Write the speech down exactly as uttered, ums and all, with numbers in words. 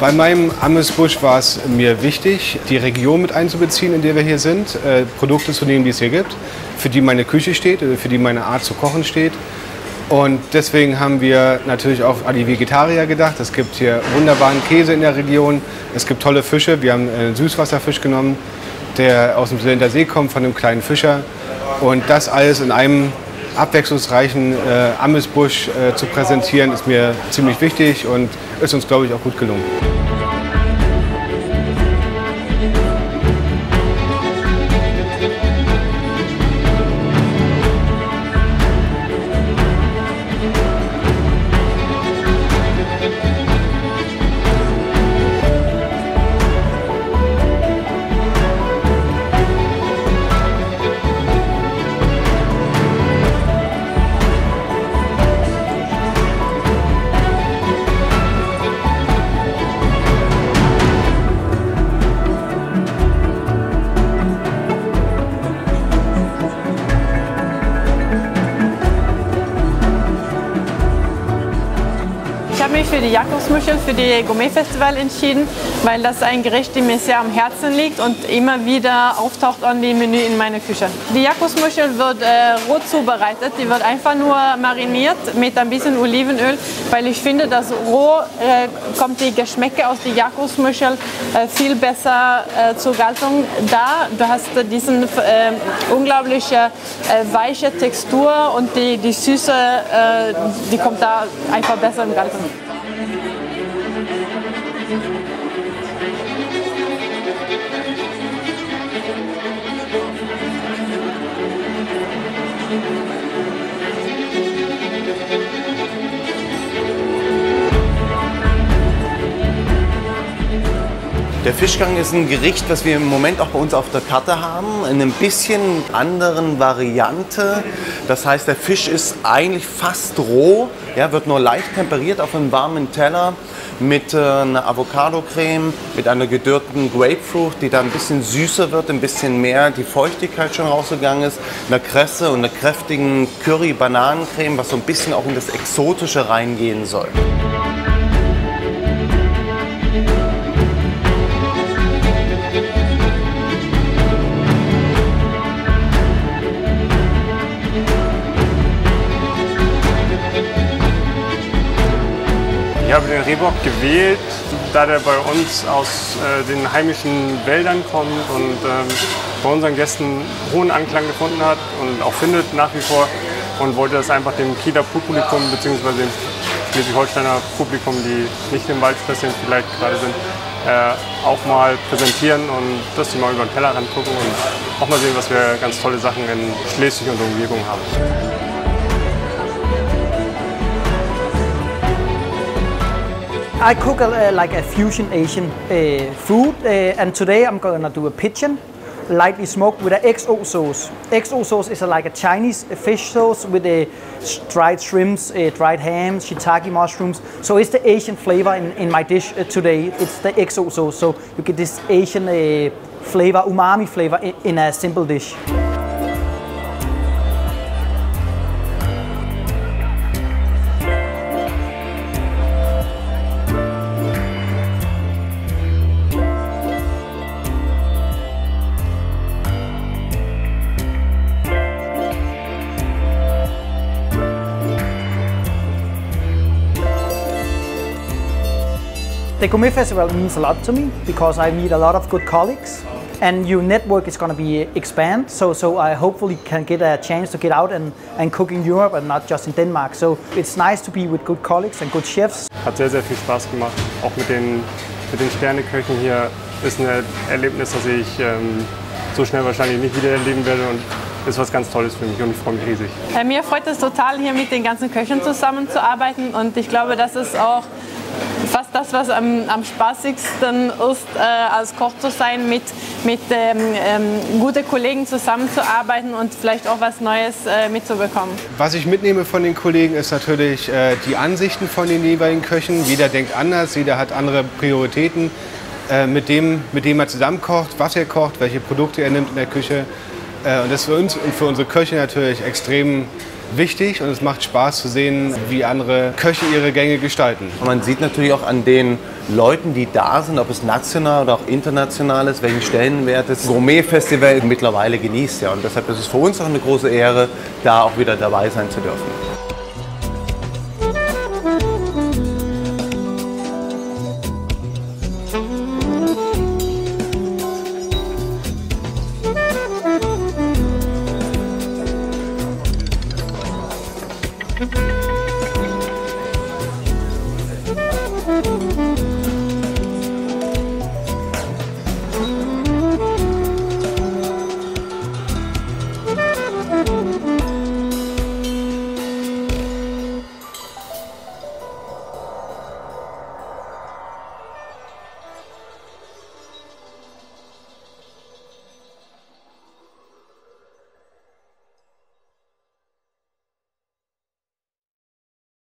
Bei meinem Amüsbusch war es mir wichtig, die Region mit einzubeziehen, in der wir hier sind, äh, Produkte zu nehmen, die es hier gibt, für die meine Küche steht, für die meine Art zu kochen steht. Und deswegen haben wir natürlich auch an die Vegetarier gedacht. Es gibt hier wunderbaren Käse in der Region, es gibt tolle Fische. Wir haben einen Süßwasserfisch genommen, der aus dem Sylinder See kommt, von einem kleinen Fischer. Und das alles in einem abwechslungsreichen äh, Amüsbusch äh, zu präsentieren, ist mir ziemlich wichtig und ist uns, glaube ich, auch gut gelungen. Ich habe mich für die Jakobsmuschel für die Gourmet-Festival entschieden, weil das ein Gericht, das mir sehr am Herzen liegt und immer wieder auftaucht an dem Menü in meiner Küche. Die Jakobsmuschel wird äh, roh zubereitet, die wird einfach nur mariniert mit ein bisschen Olivenöl, weil ich finde, dass roh äh, kommt die Geschmäcke aus der Jakobsmuschel äh, viel besser äh, zur Geltung da. Du hast äh, diesen äh, unglaubliche äh, weiche Textur und die, die Süße, äh, die kommt da einfach besser in Geltung. Der Fischgang ist ein Gericht, was wir im Moment auch bei uns auf der Karte haben, in einer bisschen anderen Variante. Das heißt, der Fisch ist eigentlich fast roh, ja, wird nur leicht temperiert auf einem warmen Teller mit äh, einer Avocado-Creme, mit einer gedörrten Grapefruit, die da ein bisschen süßer wird, ein bisschen mehr die Feuchtigkeit schon rausgegangen ist, einer Kresse und einer kräftigen Curry-Bananencreme, was so ein bisschen auch in das Exotische reingehen soll. Ich habe den Rehbock gewählt, da der bei uns aus äh, den heimischen Wäldern kommt und ähm, bei unseren Gästen hohen Anklang gefunden hat und auch findet nach wie vor, und wollte das einfach dem Kieler Publikum bzw. dem Schleswig-Holsteiner Publikum, die nicht im Waldspaziergang vielleicht gerade sind, äh, auch mal präsentieren und dass sie mal über den Tellerrand gucken und auch mal sehen, was wir ganz tolle Sachen in Schleswig und Umgebung haben. I cook a, uh, like a fusion Asian uh, food, uh, and today I'm gonna do a pigeon, lightly smoked with an X O sauce. X O sauce is a, like a Chinese fish sauce with uh, dried shrimps, uh, dried ham, shiitake mushrooms. So it's the Asian flavor in, in my dish uh, today. It's the X O sauce, so you get this Asian uh, flavor, umami flavor in, in a simple dish. The Gourmet Festival means a lot to me because I meet a lot of good colleagues, and your network is going to be expand. So, so I hopefully can get a chance to get out and, and cook in Europe and not just in Denmark. So it's nice to be with good colleagues and good chefs. Hat sehr, sehr viel Spaß gemacht. Auch mit den, mit den Sterneköchen hier ist ein Erlebnis, das ich ähm, so schnell wahrscheinlich nicht wieder erleben werde. Und ist was ganz Tolles für mich und ich freue mich riesig. Äh, mir freut es total, hier mit den ganzen Köchen zusammenzuarbeiten, und ich glaube, das ist auch fast das, was am, am spaßigsten ist, äh, als Koch zu sein, mit, mit ähm, ähm, guten Kollegen zusammenzuarbeiten und vielleicht auch was Neues äh, mitzubekommen. Was ich mitnehme von den Kollegen ist natürlich äh, die Ansichten von den jeweiligen Köchen. Jeder denkt anders, jeder hat andere Prioritäten, äh, mit dem, mit dem er zusammenkocht, was er kocht, welche Produkte er nimmt in der Küche. Äh, und das ist für uns und für unsere Köche natürlich extrem wichtig und es macht Spaß zu sehen, wie andere Köche ihre Gänge gestalten. Und man sieht natürlich auch an den Leuten, die da sind, ob es national oder auch international ist, welchen Stellenwert das Gourmet-Festival mittlerweile genießt. Ja. Und deshalb ist es für uns auch eine große Ehre, da auch wieder dabei sein zu dürfen.